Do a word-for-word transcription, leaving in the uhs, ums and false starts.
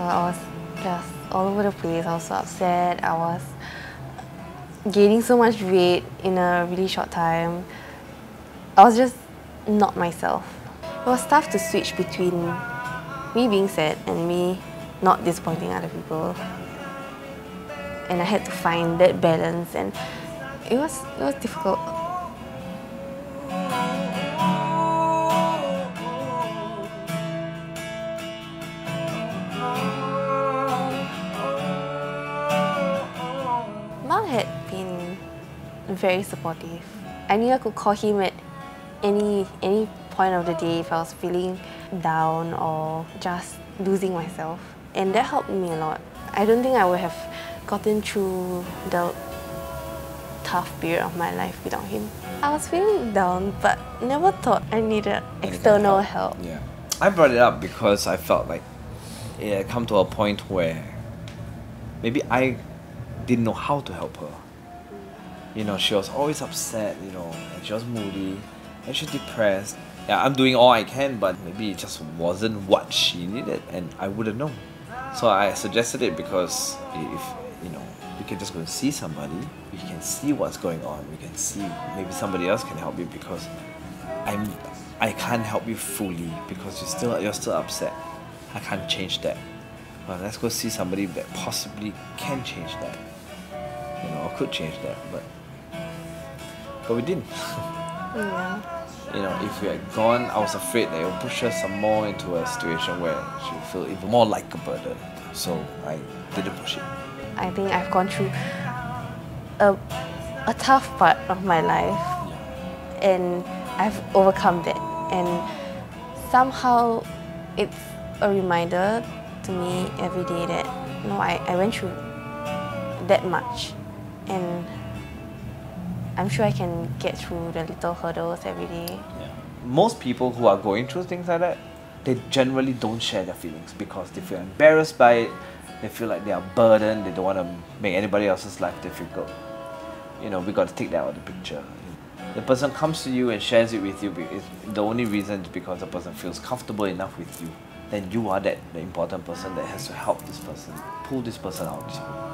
I was just all over the place. I was so upset. I was gaining so much weight in a really short time. I was just not myself. It was tough to switch between me being sad and me not disappointing other people. And I had to find that balance, and it was it was difficult. Mal had been very supportive. I knew I could call him at any any point of the day if I was feeling down or just losing myself, and that helped me a lot. I don't think I would have gotten through the tough period of my life without him. I was feeling down, but never thought I needed external help. help. Yeah, I brought it up because I felt like it had come to a point where maybe I didn't know how to help her. You know, she was always upset, you know, and she was moody, and she was depressed. Yeah, I'm doing all I can, but maybe it just wasn't what she needed, and I wouldn't know. So I suggested it because if, you know, we can just go and see somebody, we can see what's going on, we can see maybe somebody else can help you, because I'm, I can't help you fully because you're still, you're still upset. I can't change that. Well, let's go see somebody that possibly can change that. You know, or could change that, but but we didn't. Yeah. You know, if we had gone, I was afraid that it would push her some more into a situation where she would feel even more like a burden. So I didn't push it. I think I've gone through a, a tough part of my life, and I've overcome that. And somehow it's a reminder to me every day that, you know, I, I went through that much, and I'm sure I can get through the little hurdles every day. Yeah. Most people who are going through things like that, they generally don't share their feelings because they feel embarrassed by it, they feel like they are burdened, they don't want to make anybody else's life difficult. You know, we got to take that out of the picture. The person comes to you and shares it with you, the only reason is because the person feels comfortable enough with you. Then you are that the important person that has to help this person, pull this person out of this